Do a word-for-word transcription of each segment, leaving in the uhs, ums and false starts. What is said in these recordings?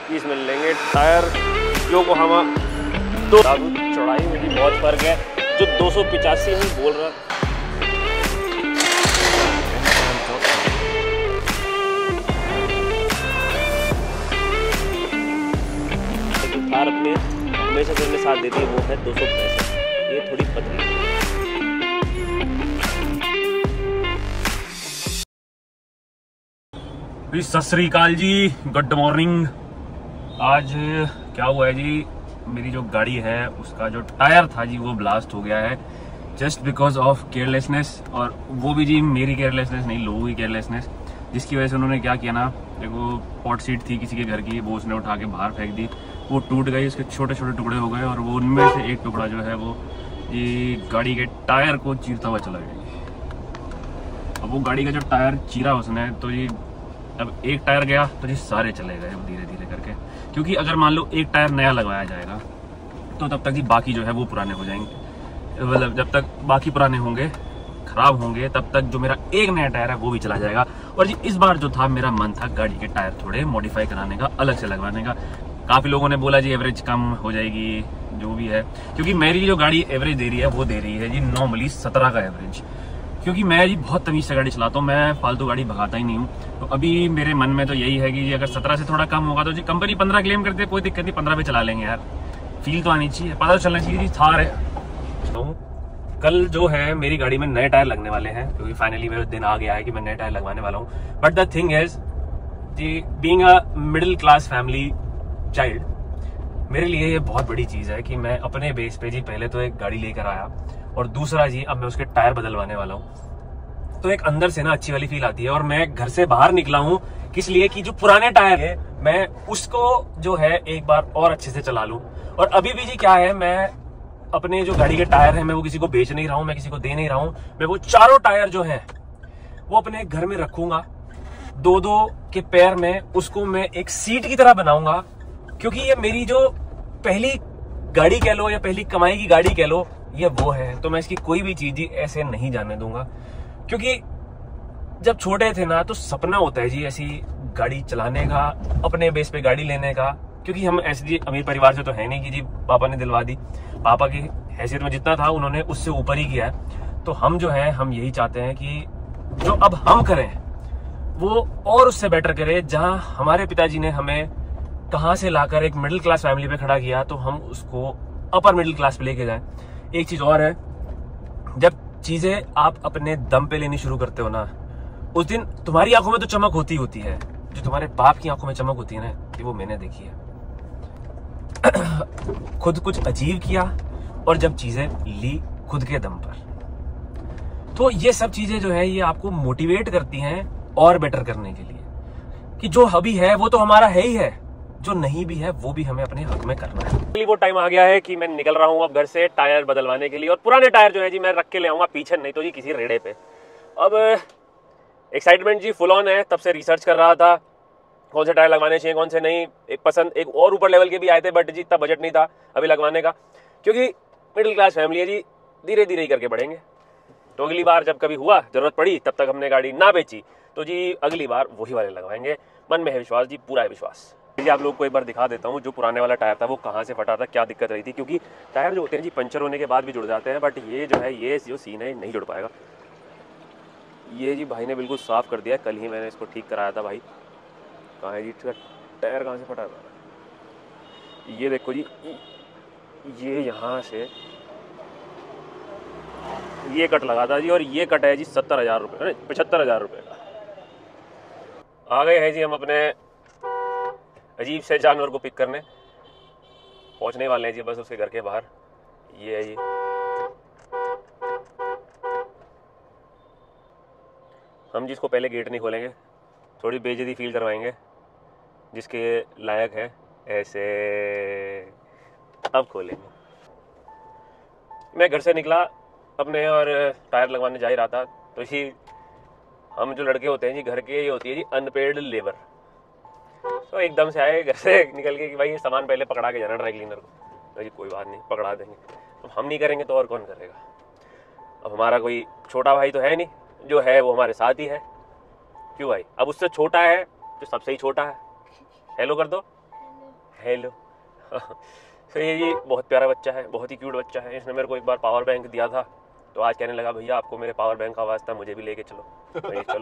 Piece मिल लेंगे। Tyre Yokohama दो चौड़ाई में भी बहुत फर्क है, जो दो सौ पिचासी में बोल रहा। थार अपने हमेशा से साथ देती है वो है दो सौ पैंसठ, ये थोड़ी पतली है। सत श्री अकाल जी, गुड मॉर्निंग। आज क्या हुआ है जी, मेरी जो गाड़ी है उसका जो टायर था जी वो ब्लास्ट हो गया है जस्ट बिकॉज ऑफ केयरलेसनेस। और वो भी जी मेरी केयरलेसनेस नहीं, लोगों की केयरलेसनेस, जिसकी वजह से उन्होंने क्या किया ना, देखो पॉट सीट थी किसी के घर की, वो उसने उठा के बाहर फेंक दी, वो टूट गई, उसके छोटे छोटे टुकड़े हो गए और वो उनमें से एक टुकड़ा जो है वो ये गाड़ी के टायर को चीरता हुआ चला गया। अब वो गाड़ी का जो टायर चीरा उसने, तो ये अब एक टायर गया तो जी सारे चले गए धीरे धीरे करके, क्योंकि अगर मान लो एक टायर नया लगवाया जाएगा तो तब तक जी बाकी जो है वो पुराने हो जाएंगे, मतलब जब तक बाकी पुराने होंगे खराब होंगे तब तक जो मेरा एक नया टायर है वो भी चला जाएगा। और जी इस बार जो था मेरा मन था गाड़ी के टायर थोड़े मॉडिफाई कराने का, अलग से लगवाने का। काफ़ी लोगों ने बोला जी एवरेज कम हो जाएगी, जो भी है, क्योंकि मेरी जो गाड़ी एवरेज दे रही है वो दे रही है जी नॉर्मली सत्रह का एवरेज, क्योंकि मैं जी बहुत तमीज से गाड़ी चलाता हूँ, मैं फालतू गाड़ी भगाता ही नहीं हूँ। तो अभी मेरे मन में तो यही है कि अगर सत्रह से थोड़ा कम होगा तो जी कंपनी पंद्रह क्लेम करते हैं, कोई दिक्कत नहीं, पंद्रह पे चला लेंगे यार, फील तो आनी चाहिए, पता तो चलना चाहिए जी थार है। तो कल जो है मेरी गाड़ी में नए टायर लगने वाले हैं, क्योंकि फाइनली मेरा दिन आ गया है कि मैं नए टायर लगवाने वाला हूँ। बट द थिंग इज जी, being a middle class family child, मेरे लिए ये बहुत बड़ी चीज़ है कि मैं अपने बेस पे जी पहले तो एक गाड़ी लेकर आया और दूसरा जी अब मैं उसके टायर बदलवाने वाला हूँ। तो एक अंदर से ना अच्छी वाली फील आती है। और मैं घर से बाहर निकला हूँ किस लिए कि जो पुराने टायर है मैं उसको जो है एक बार और अच्छे से चला लूँ। और अभी भी जी क्या है, मैं अपने जो गाड़ी के टायर है मैं वो किसी को बेच नहीं रहा हूँ, मैं किसी को दे नहीं रहा हूँ, मैं वो चारों टायर जो है वो अपने घर में रखूंगा, दो दो के पैर में उसको मैं एक सीट की तरह बनाऊंगा, क्योंकि ये मेरी जो पहली गाड़ी कह लो या पहली कमाई की गाड़ी कह लो, ये वो है। तो मैं इसकी कोई भी चीज ऐसे नहीं जाने दूंगा, क्योंकि जब छोटे थे ना तो सपना होता है जी ऐसी गाड़ी चलाने का, अपने बेस पे गाड़ी लेने का, क्योंकि हम ऐसे जी अमीर परिवार से तो है नहीं कि जी पापा ने दिलवा दी, पापा की हैसियत में जितना था उन्होंने उससे ऊपर ही किया है। तो हम जो है हम यही चाहते हैं कि जो अब हम करें वो और उससे बेटर करें। जहां हमारे पिताजी ने हमें कहां से लाकर एक मिडिल क्लास फैमिली पे खड़ा किया, तो हम उसको अपर मिडिल क्लास पे लेके जाएं। एक चीज और है, जब चीजें आप अपने दम पे लेनी शुरू करते हो ना, उस दिन तुम्हारी आंखों में तो चमक होती होती है, जो तुम्हारे बाप की आंखों में चमक होती है ना, कि वो मैंने देखी है। खुद कुछ अचीव किया और जब चीजें ली खुद के दम पर, तो ये सब चीजें जो है ये आपको मोटिवेट करती हैं और बेटर करने के लिए, कि जो अभी है वो तो हमारा है ही है, जो नहीं भी है वो भी हमें अपने हक में करना है। वो टाइम आ गया है कि मैं निकल रहा हूँ अब घर से टायर बदलवाने के लिए, और पुराने टायर जो है जी मैं रख के ले आऊंगा पीछे, नहीं तो जी किसी रेड़े पे। अब एक्साइटमेंट जी फुल ऑन है, तब से रिसर्च कर रहा था कौन से टायर लगवाने चाहिए कौन से नहीं। एक पसंद एक और ऊपर लेवल के भी आए थे, बट जी इतना बजट नहीं था अभी लगवाने का, क्योंकि मिडिल क्लास फैमिली है जी, धीरे धीरे ही करके बढ़ेंगे। तो अगली बार जब कभी हुआ जरूरत पड़ी तब तक हमने गाड़ी ना बेची तो जी अगली बार वही वाले लगवाएंगे, मन में है विश्वास जी, पूरा है विश्वास। आप लोग को एक बार दिखा देता हूँ जो पुराने वाला टायर था वो कहाँ से फटा था, क्या दिक्कत रही थी, क्योंकि टायर जो होते हैं जी पंचर होने के बाद भी जुड़ जाते हैं, बट ये जो है ये जो सीन है नहीं जुड़ पाएगा। ये जी भाई ने बिल्कुल साफ कर दिया, कल ही मैंने इसको ठीक कराया था। भाई कहाँ है जी टायर, कहाँ से फटा था, ये देखो जी, ये यहाँ से ये कट लगा था जी, और ये कट है जी सत्तर हजार रुपये पचहत्तर हजार रुपये का। आ गए हैं जी हम अपने अजीब से जानवर को पिक करने, पहुंचने वाले हैं जी बस उसके घर के बाहर। ये है जी, हम जिसको पहले गेट नहीं खोलेंगे, थोड़ी बेइज्जती फील करवाएंगे, जिसके लायक है ऐसे अब खोलेंगे। मैं घर से निकला अपने और टायर लगवाने जा ही रहा था, तो जी हम जो लड़के होते हैं जी घर के, ये होती है जी अनपेड लेबर। तो एकदम से आए घर से निकल के कि भाई ये सामान पहले पकड़ा के जाना ड्राई क्लीनर को, तो जी कोई बात नहीं पकड़ा देंगे, तो हम नहीं करेंगे तो और कौन करेगा। अब हमारा कोई छोटा भाई तो है नहीं, जो है वो हमारे साथ ही है। क्यों भाई, अब उससे छोटा है जो सबसे ही छोटा है, हेलो कर दो। हेलो। तो ये जी बहुत प्यारा बच्चा है, बहुत ही क्यूट बच्चा है। इसने मेरे को एक बार पावर बैंक दिया था, तो आज कहने लगा भैया आपको मेरे पावर बैंक का वास्ता, मुझे भी लेके चलो। तो चलो।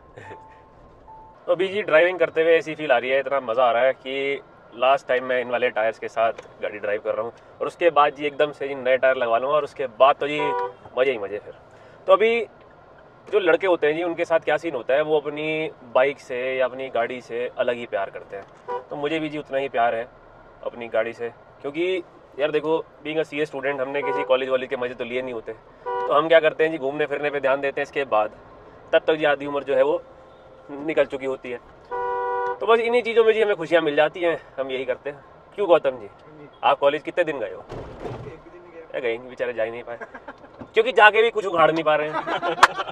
तो अभी जी ड्राइविंग करते हुए ऐसी फील आ रही है, इतना मज़ा आ रहा है कि लास्ट टाइम मैं इन वाले टायर्स के साथ गाड़ी ड्राइव कर रहा हूँ, और उसके बाद जी एकदम से जी नए टायर लगवा लूँगा, और उसके बाद तो जी मज़े ही मज़े। फिर तो अभी जो लड़के होते हैं जी, उनके साथ क्या सीन होता है, वो अपनी बाइक से या अपनी गाड़ी से अलग ही प्यार करते हैं। तो मुझे भी जी उतना ही प्यार है अपनी गाड़ी से, क्योंकि यार देखो, being a C a student, हमने किसी कॉलेज वाले के मज़े तो लिए नहीं होते, तो हम क्या करते हैं जी, घूमने फिरने पे ध्यान देते हैं। इसके बाद तब तक जी आधी उम्र जो है वो निकल चुकी होती है। तो बस इन्हीं चीज़ों में जी हमें खुशियाँ मिल जाती हैं, हम यही करते हैं। क्यों गौतम जी, आप कॉलेज कितने दिन गए हो? गए नहीं बेचारे, जा ही नहीं पाए, क्योंकि जाके भी कुछ उखाड़ नहीं पा रहे हैं।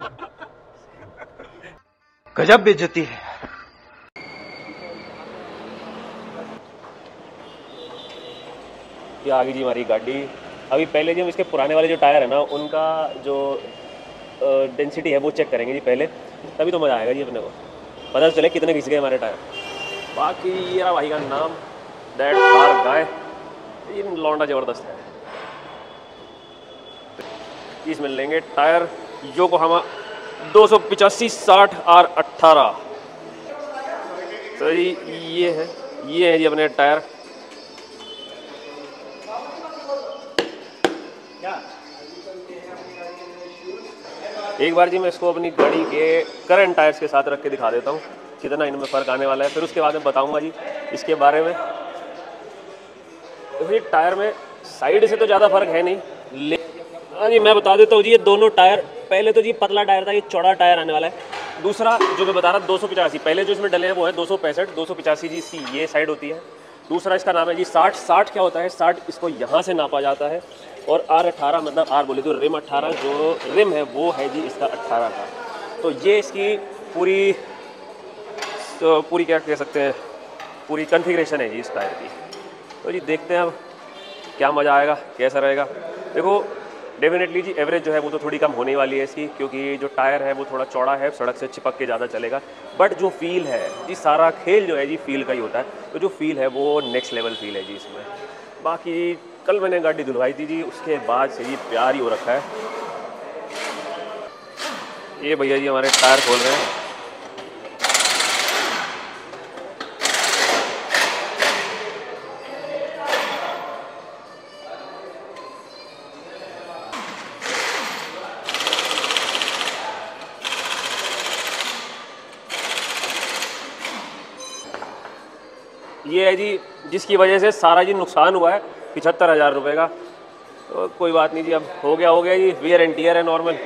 गजब बेइज्जती है। ये आ गई जी हमारी गाड़ी। अभी पहले जी हम इसके पुराने वाले जो टायर है ना, उनका जो डेंसिटी है वो चेक करेंगे जी पहले, तभी तो मज़ा आएगा जी अपने को, पता चले कितने घिस गए हमारे टायर। बाकी ये रहा भाई का नाम, दैट कार गाय। ये लौंडा ज़बरदस्त है। इसमें लेंगे टायर योकोहामा दो सौ पिचासी साठ आर अट्ठारह। तो जी ये है ये है जी अपने टायर। एक बार जी मैं इसको अपनी गाड़ी के करंट टायर्स के साथ रख के दिखा देता हूँ कितना इनमें फ़र्क आने वाला है, फिर उसके बाद मैं बताऊँगा जी इसके बारे में। तो ये टायर में साइड से तो ज़्यादा फर्क है नहीं, ले हाँ जी मैं बता देता हूँ जी। ये दोनों टायर, पहले तो जी पतला टायर था, ये चौड़ा टायर आने वाला है। दूसरा जो मैं बता रहा दो सौ पचासी, पहले जो इसमें डले हैं वो है दो सौ पैंसठ, दो सौ पचासी जी इसकी ये साइड होती है। दूसरा इसका नाम है जी साठ। साठ क्या होता है, साठ इसको यहाँ से नापा जाता है, और आर अट्ठारह मतलब आर बोले तो रिम अट्ठारह, जो रिम है वो है जी इसका अट्ठारह का। तो ये इसकी पूरी तो पूरी क्या कह सकते हैं, पूरी कन्फिग्रेशन है जी इस टायर की। तो जी देखते हैं अब क्या मज़ा आएगा, कैसा रहेगा। देखो डेफिनेटली जी एवरेज जो है वो तो थोड़ी कम होने वाली है इसकी, क्योंकि जो टायर है वो थोड़ा चौड़ा है, सड़क से चिपक के ज़्यादा चलेगा। बट जो फील है जी, सारा खेल जो है जी फील का ही होता है, तो जो फील है वो नेक्स्ट लेवल फील है जी इसमें। बाकी कल मैंने गाड़ी धुलवाई थी जी, उसके बाद से जी प्यार ही हो रखा है। ये भैया जी हमारे टायर खोल रहे हैं। ये है जी जिसकी वजह से सारा जी नुकसान हुआ है पिछहत्तर हज़ार रुपये का। तो कोई बात नहीं जी, अब हो गया हो गया जी, वियर एंड टियर है नॉर्मल।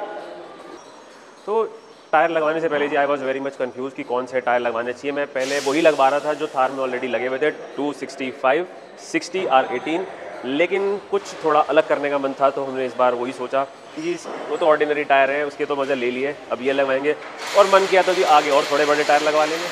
तो टायर लगवाने से पहले जी I was very much confuse कि कौन से टायर लगवाने चाहिए। मैं पहले वही लगवा रहा था जो थार में ऑलरेडी लगे हुए थे, two sixty five sixty R eighteen, लेकिन कुछ थोड़ा अलग करने का मन था, तो हमने इस बार वही सोचा कि वो तो ऑर्डिनरी टायर हैं, उसके तो मज़े ले लिए, अब ये लगवाएंगे। और मन किया तो जी आगे और थोड़े बड़े टायर लगवा लेंगे।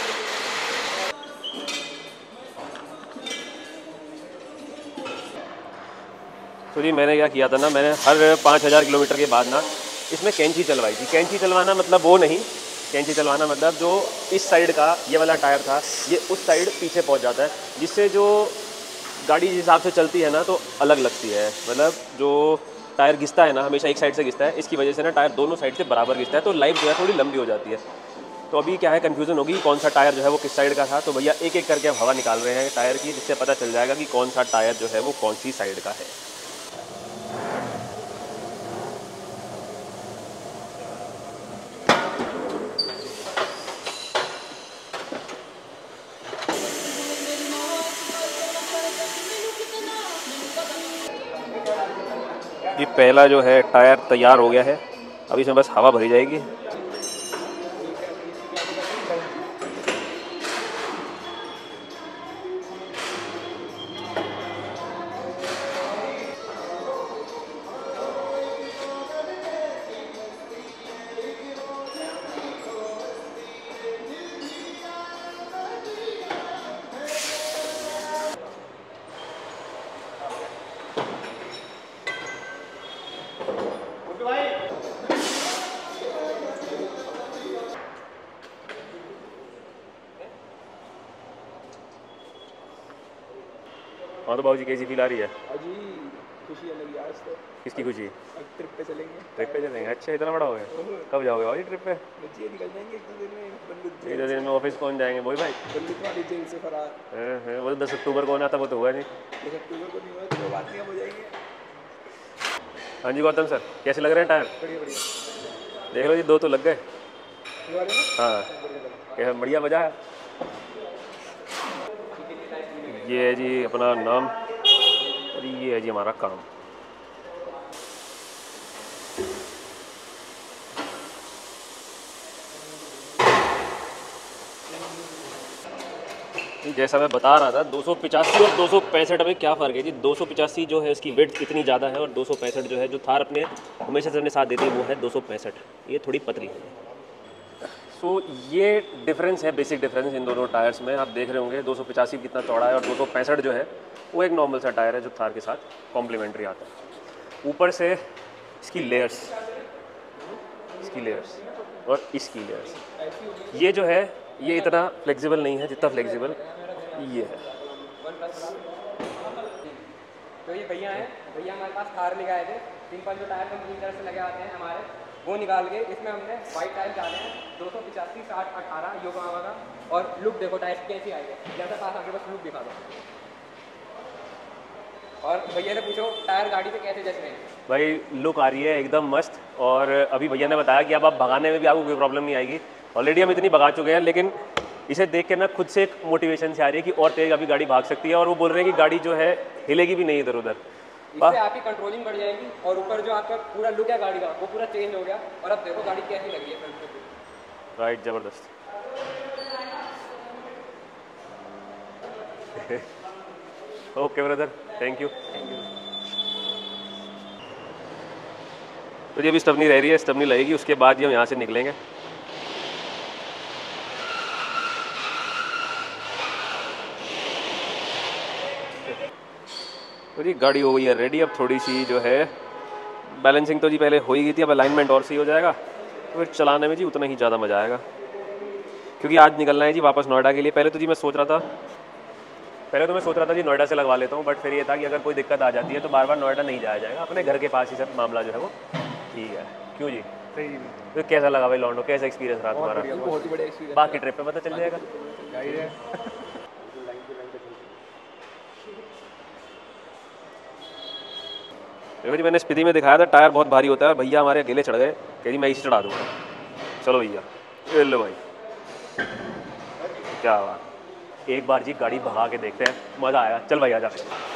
तो जी मैंने क्या किया था ना, मैंने हर पाँच हज़ार किलोमीटर के बाद ना इसमें कैंची चलवाई थी। कैंची चलवाना मतलब वो नहीं, कैंची चलवाना मतलब जो इस साइड का ये वाला टायर था, ये उस साइड पीछे पहुंच जाता है, जिससे जो गाड़ी जिस हिसाब से चलती है ना तो अलग लगती है। मतलब जो टायर घिसता है ना, हमेशा एक साइड से घिसता है, इसकी वजह से ना टायर दोनों साइड से बराबर घिसता है, तो लाइफ जो है थोड़ी लंबी हो जाती है। तो अभी क्या है, कन्फ्यूज़न होगी कौन सा टायर जो है वो किस साइड का था। तो भैया एक एक करके हवा निकाल रहे हैं टायर की, जिससे पता चल जाएगा कि कौन सा टायर जो है वो कौन सी साइड का है। ये पहला जो है टायर तैयार हो गया है, अभी इसमें बस हवा भरी जाएगी। हाँ तो बाबू जी कैसी फील आ रही है? अजी खुशी अलग है आज तो। किसकी खुशी? ट्रिप पे चलेंगे। ट्रिप पे चलेंगे? अच्छा इतना बड़ा हो गया। कब जाओगे भाई ट्रिप पे? बच्चे निकल जाएंगे एक दो दिन में। बंदूक एक दो दिन में ऑफिस कौन जाएंगे बोल भाई? बंदूक वाली जेल से फरार। हाँ हाँ वो तो दस अक्टूबर को होना था, वो तो हुआ नहीं। दस अक्टूबर को नहीं हुआ तो बात नहीं, हम हो जाएंगे। हाँ जी गौतम सर कैसे लग रहे हैं टायर? बढ़िया बढ़िया। देख लो जी दो तो लग गए। ये वाले ना? हाँ क्या बढ़िया मजा है। ये है जी अपना नाम और ये है जी हमारा काम। जैसा मैं बता रहा था दो सौ पचासी और दो सौ पैंसठ में क्या फ़र्क है जी। दो सौ पचासी जो है उसकी वेट इतनी ज़्यादा है और दो सौ पैंसठ जो है जो थार अपने हमेशा से अपने साथ देती है वो है दो सौ पैंसठ। ये थोड़ी पतली है। सो so, ये डिफरेंस है, बेसिक डिफरेंस इन दोनों टायर्स में। आप देख रहे होंगे दो सौ पचासी कितना चौड़ा है और दो सौ पैंसठ जो है वो एक नॉर्मल सा टायर है जो थार के साथ कॉम्प्लीमेंट्री आता है। ऊपर से इसकी लेयर्स, इसकी लेयर्स और इसकी लेयर्स, ये जो है ये इतना फ्लेक्सिबल नहीं है जितना फ्लेक्सिबल ये है। तो ये भैया हैं, भैया हमारे पास थार लेके आए थे। सिंपल जो टायर कंपनी की तरफ से लगे आते हैं हमारे, वो निकाल के इसमें हमने वाइट टायर डाले हैं दो सौ पचासी साठ अठारह योगामा का। और लुक देखो टायर की कैसी आई है, जैसा पास आगे बस लुक दिखा दो। और भैया से पूछो टायर गाड़ी पे कैसे जच रहे हैं। भाई लुक आ रही है एकदम मस्त। और अभी भैया ने बताया कि अब आप भगाने में भी आपको कोई प्रॉब्लम नहीं आएगी। ऑलरेडी हम इतनी भगा चुके हैं लेकिन इसे देख के ना खुद से एक मोटिवेशन से आ रही है कि और तेज अभी गाड़ी भाग सकती है। और वो बोल रहे हैं कि गाड़ी जो है हिलेगी भी नहीं इधर उधर। इससे आपकी कंट्रोलिंग बढ़ जाएगी और ऊपर जो आपका पूरा लुक है गाड़ी का वो पूरा चेंज हो गया। और अब देखो गाड़ी कैसी लग रही है फ्रंट से। राइट जबरदस्त। Okay brother thank you. तो ये अभी स्टपनी रह रही है, स्टपनी लगेगी उसके बाद ही हम यहाँ से निकलेंगे। तो जी गाड़ी हो गई है रेडी। अब थोड़ी सी जो है बैलेंसिंग तो जी पहले हो ही गई थी, अब अलाइनमेंट और सही हो जाएगा तो फिर चलाने में जी उतना ही ज़्यादा मज़ा आएगा। क्योंकि आज निकलना है जी वापस नोएडा के लिए। पहले तो जी मैं सोच रहा था पहले तो मैं सोच रहा था जी नोएडा से लगवा लेता हूँ, बट फिर ये था कि अगर कोई दिक्कत आ जाती है तो बार बार नोएडा नहीं जाया जाएगा, अपने घर के पास ही सब मामला जो है वो ठीक है। क्यों जी? सही जी। तो कैसा लगा भाई लॉन्डो, कैसा एक्सपीरियंस रहा तुम्हारा? बहुत ही बढ़िया एक्सपीरियंस। बाकी ट्रिप पे पता चल जाएगा। देखो जी मैंने स्पीति में दिखाया था टायर बहुत भारी होता है, भैया हमारे अकेले चढ़ गए कह जी मैं इसे चढ़ा दूँगा। चलो भैया ये लो भाई, क्या बात। एक बार जी गाड़ी भगा के देखते हैं, मज़ा आएगा। चल भाई आजा।